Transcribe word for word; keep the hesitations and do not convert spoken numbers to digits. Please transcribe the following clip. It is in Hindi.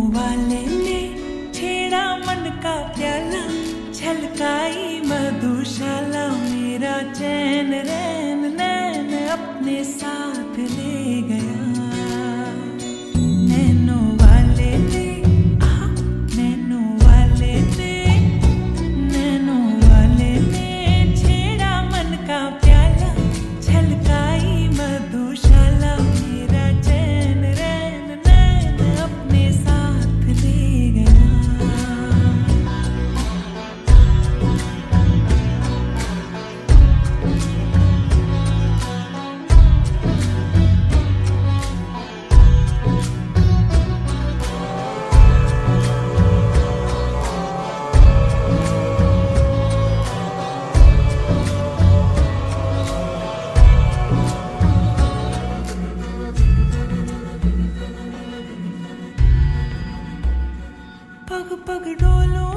वाले ने छेड़ा मन का प्याला, छलकाई मधुशाला, मेरा चैन रैन नैन अपने साथ ले गया। नैनो वाले ने, आहा, नैनो वाले ने, नैनो वाले ने छेड़ा मन का प्याला, छलकाई मधुशाला, मेरा चैन रैन नैन अपने साथ ले गया। पग पग डोलो